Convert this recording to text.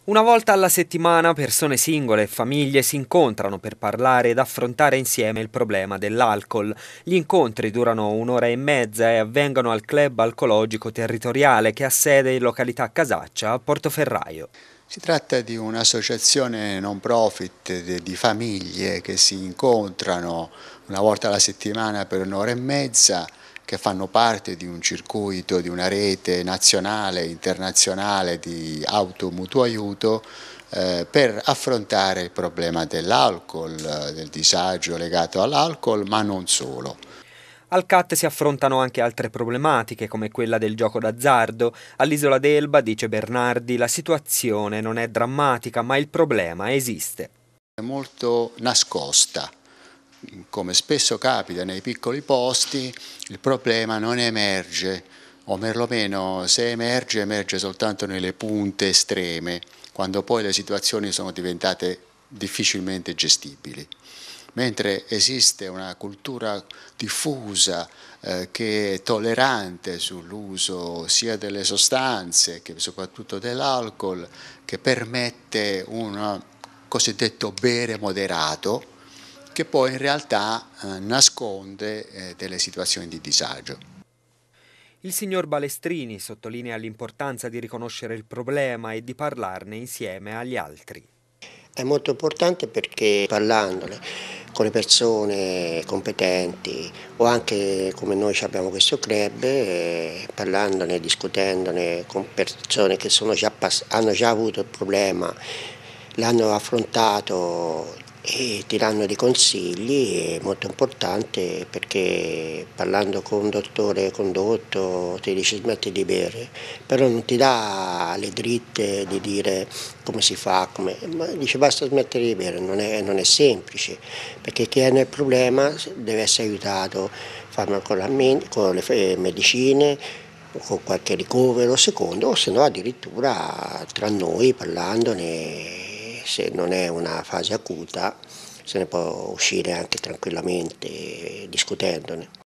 Una volta alla settimana persone singole e famiglie si incontrano per parlare ed affrontare insieme il problema dell'alcol. Gli incontri durano un'ora e mezza e avvengono al Club Alcologico Territoriale che ha sede in località Casaccia a Portoferraio. Si tratta di un'associazione non profit di famiglie che si incontrano una volta alla settimana per un'ora e mezza, che fanno parte di un circuito, di una rete nazionale e internazionale di mutuo aiuto per affrontare il problema dell'alcol, del disagio legato all'alcol, ma non solo. Al CAT si affrontano anche altre problematiche come quella del gioco d'azzardo. All'Isola d'Elba, dice Bernardi, la situazione non è drammatica ma il problema esiste. È molto nascosta. Come spesso capita nei piccoli posti, il problema non emerge, o perlomeno se emerge, emerge soltanto nelle punte estreme, quando poi le situazioni sono diventate difficilmente gestibili. Mentre esiste una cultura diffusa che è tollerante sull'uso sia delle sostanze che soprattutto dell'alcol, che permette un cosiddetto bere moderato, che poi in realtà nasconde delle situazioni di disagio. Il signor Balestrini sottolinea l'importanza di riconoscere il problema e di parlarne insieme agli altri. È molto importante perché parlandone con le persone competenti o anche come noi abbiamo questo club, parlandone, discutendone con persone che hanno già avuto il problema, l'hanno affrontato e ti danno dei consigli, è molto importante perché parlando con un dottore condotto ti dice smetti di bere, però non ti dà le dritte di dire come si fa, ma dice basta smettere di bere, non è semplice, perché chi ha il problema deve essere aiutato farmacologicamente, con le medicine, con qualche ricovero secondo, o se no addirittura tra noi parlandone, se non è una fase acuta se ne può uscire anche tranquillamente discutendone.